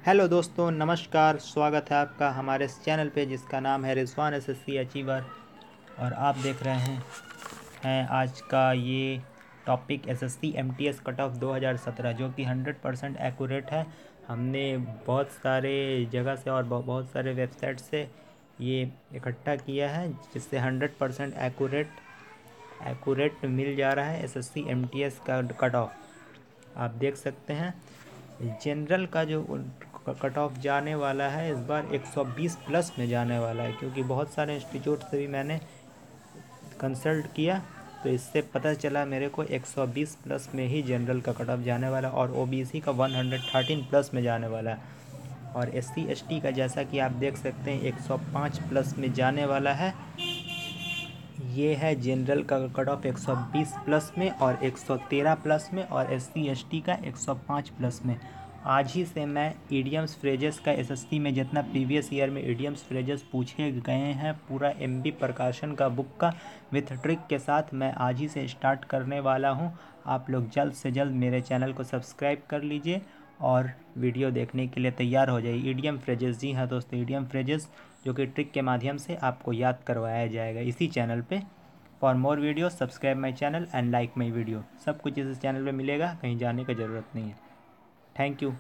Hello दोस्तों, नमस्कार। स्वागत है आपका हमारे इस चैनल पे जिसका नाम है रिजवान एसएससी अचीवर। और आप देख रहे हैं आज का ये topic SSC MTS cut off 2017 जो कि 100% एक्यूरेट है। हमने बहुत सारे जगह से और बहुत सारे वेबसाइट से ये इकट्ठा किया है जिससे 100% एक्यूरेट मिल जा रहा है एसएससी एमटीएस का कट ऑफ। आप देख सकते हैं जनरल का जो कट ऑफ जाने वाला है इस बार 120 प्लस में जाने वाला है, क्योंकि बहुत सारे इंस्टीट्यूट से भी मैंने कंसल्ट किया तो इससे पता चला मेरे को 120 प्लस में ही जनरल का कट ऑफ जाने वाला और ओबीसी का 113 प्लस में जाने वाला है। और एससी एसटी का जैसा कि आप देख सकते हैं 105 प्लस में जाने वाला है। ये है जनरल का कट ऑफ 120 प्लस में और 113 प्लस में, और एससी एसटी का 105 प्लस में। आज ही से मैं ईडियम्स फ्रेजेस का एसएससी में जितना प्रीवियस ईयर में ईडियम्स फ्रेजेस पूछे गए हैं पूरा एमबी प्रकाशन का बुक का विथ ट्रिक के साथ मैं आज ही से स्टार्ट करने वाला हूं। आप लोग जल्द से जल्द मेरे चैनल को सब्सक्राइब कर लीजिए और वीडियो देखने के लिए तैयार हो जाइए। ईडियम फ्रेजेस, जी हाँ दोस्तों, ईडियम फ्रेजेस जो कि ट्रिक के माध्यम से आपको याद करवाया जाएगा इसी चैनल पे। For more video subscribe my channel and like my video. सब कुछ इस चैनल पे मिलेगा, कहीं जाने की ज़रूरत नहीं है। Thank you.